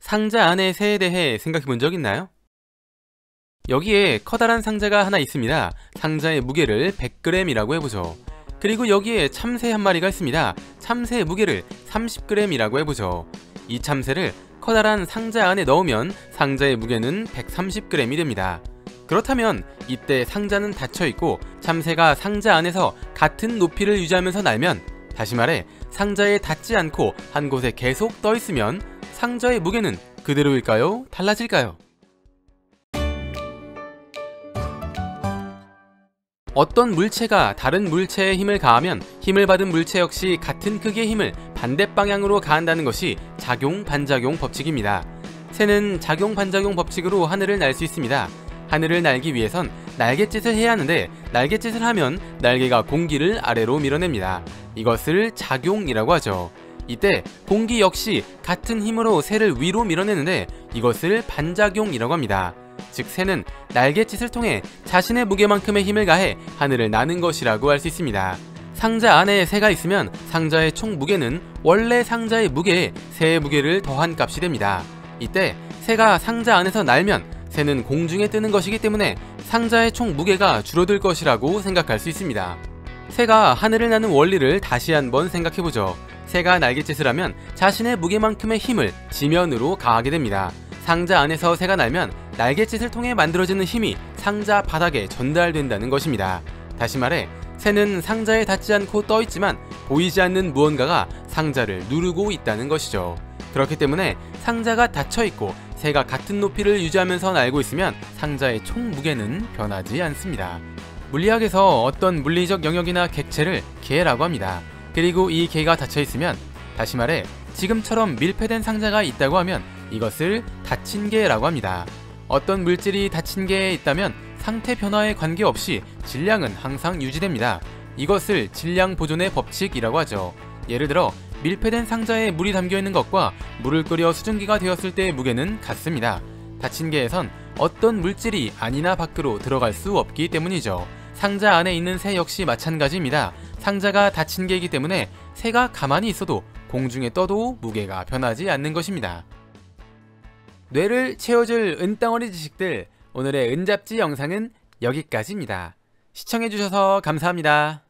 상자 안의 새에 대해 생각해 본 적 있나요? 여기에 커다란 상자가 하나 있습니다. 상자의 무게를 100g이라고 해보죠. 그리고 여기에 참새 한 마리가 있습니다. 참새의 무게를 30g이라고 해보죠. 이 참새를 커다란 상자 안에 넣으면 상자의 무게는 130g이 됩니다. 그렇다면 이때 상자는 닫혀있고 참새가 상자 안에서 같은 높이를 유지하면서 날면, 다시 말해 상자에 닿지 않고 한 곳에 계속 떠있으면 상자의 무게는 그대로일까요? 달라질까요? 어떤 물체가 다른 물체에 힘을 가하면 힘을 받은 물체 역시 같은 크기의 힘을 반대 방향으로 가한다는 것이 작용-반작용 법칙입니다. 새는 작용-반작용 법칙으로 하늘을 날 수 있습니다. 하늘을 날기 위해선 날갯짓을 해야 하는데, 날갯짓을 하면 날개가 공기를 아래로 밀어냅니다. 이것을 작용이라고 하죠. 이때 공기 역시 같은 힘으로 새를 위로 밀어내는데 이것을 반작용이라고 합니다. 즉 새는 날갯짓을 통해 자신의 무게만큼의 힘을 가해 하늘을 나는 것이라고 할 수 있습니다. 상자 안에 새가 있으면 상자의 총 무게는 원래 상자의 무게에 새의 무게를 더한 값이 됩니다. 이때 새가 상자 안에서 날면 새는 공중에 뜨는 것이기 때문에 상자의 총 무게가 줄어들 것이라고 생각할 수 있습니다. 새가 하늘을 나는 원리를 다시 한번 생각해보죠. 새가 날갯짓을 하면 자신의 무게만큼의 힘을 지면으로 가하게 됩니다. 상자 안에서 새가 날면 날갯짓을 통해 만들어지는 힘이 상자 바닥에 전달된다는 것입니다. 다시 말해 새는 상자에 닿지 않고 떠있지만 보이지 않는 무언가가 상자를 누르고 있다는 것이죠. 그렇기 때문에 상자가 닫혀있고 새가 같은 높이를 유지하면서 날고 있으면 상자의 총 무게는 변하지 않습니다. 물리학에서 어떤 물리적 영역이나 객체를 계라고 합니다. 그리고 이 계가 닫혀있으면, 다시 말해 지금처럼 밀폐된 상자가 있다고 하면 이것을 닫힌 계라고 합니다. 어떤 물질이 닫힌 계에 있다면 상태 변화에 관계없이 질량은 항상 유지됩니다. 이것을 질량 보존의 법칙이라고 하죠. 예를 들어 밀폐된 상자에 물이 담겨있는 것과 물을 끓여 수증기가 되었을 때의 무게는 같습니다. 닫힌 계에선 어떤 물질이 안이나 밖으로 들어갈 수 없기 때문이죠. 상자 안에 있는 새 역시 마찬가지입니다. 상자가 닫힌 계이기 때문에 새가 가만히 있어도 공중에 떠도 무게가 변하지 않는 것입니다. 뇌를 채워줄 은덩어리 지식들, 오늘의 은잡지 영상은 여기까지입니다. 시청해주셔서 감사합니다.